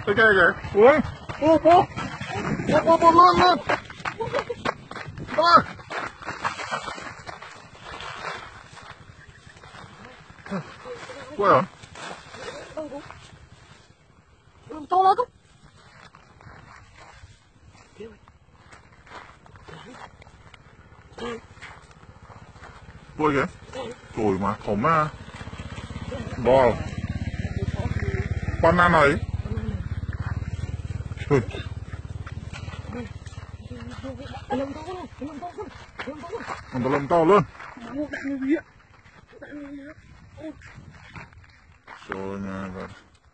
Cái kìa. Ui. Bố lên. Rồi. Quay hả? To lên không? Quay kìa. Trời mà khổng á. Bò. Con ăn này. Ui. Còn lông to luôn. Rồi nha bạn.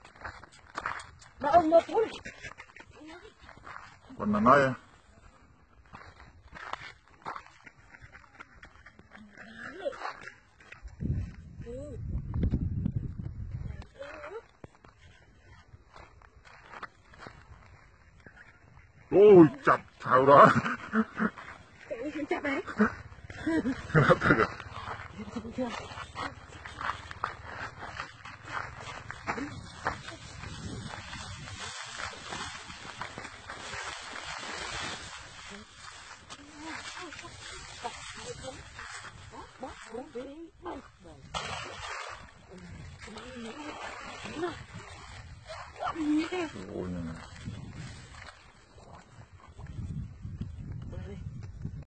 Còn là này. Ôi chặt thảo đó. Chặt đấy. Thật à. Ôi